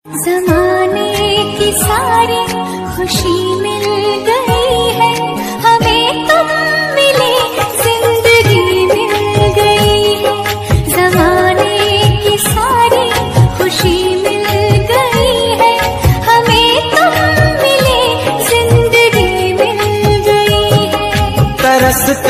ज़माने की सारी खुशी मिल गई है, हमें तुम मिले, जिंदगी मिल गई है। ज़माने की सारी खुशी मिल गई है, हमें तुम मिले, जिंदगी मिल गई है। तरस